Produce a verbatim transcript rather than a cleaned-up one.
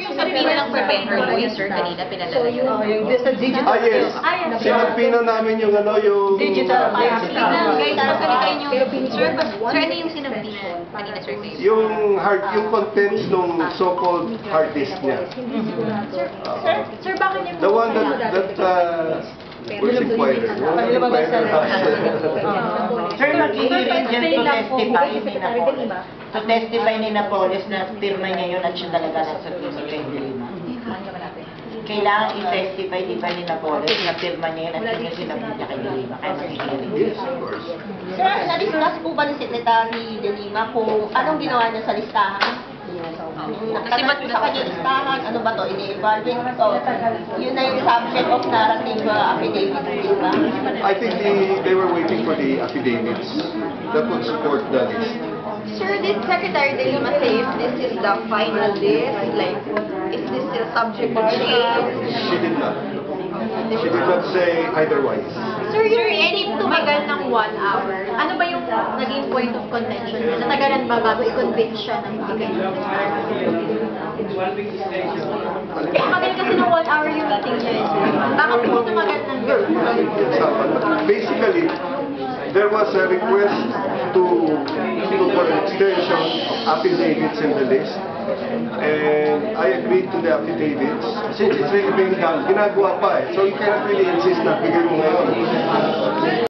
yung subpoena ng prepare yung sir kanina pinadala yun? Oh, yung sa digital. Ah, yes. Sinagpina namin yung ano, yung... Digital. Digital. Guys, pagkalitain yung... Sir, sir, ano yung sinabina kanina, sir, kayo? Yung hard, yung contents nung so-called hard disk niya. Sir, sir, sir, bakit niyo po... The one that, that, uh, was inquired. Sir, mag-hearing dyan to testify ni Napoles. To testify ni Napoles na firma niya yun at siya talaga nasa firma kay Lima. Kailangan i-testify di ba ni Napoles na firma niya yun at yun yung sinabi niya kay Lima. Kaya mag-hearing. Yes, of course. Sir, na-discuss po ba ni Secretary De Lima kung anong ginawa niya sa listahan? Kasi ba't sa kanya listahan, ano ba to, ini-evaluate ko. Yun na yung subject of narrative uh, affidavit, di ba? I think they, they were waiting for the affidavits that would support the list. Sir, did Secretary De Lima say if this is the final list? Like, is this still subject to change? She did not. She did not say otherwise. Sir, yung any tumagal ng one hour, ano ba yung naging point of contention niya? Natagalan ba bago i-convict siya ng bigay ng listahan? Tumagal kasi ng one hour yung meeting niya. Bakit po tumagal ng girl? Basically, there was a request to, to for an extension of affidavits in the list. And I agreed to the affidavits. Since it's really being done, ginagawa pa eh. So you cannot really insist na bigay mo ngayon.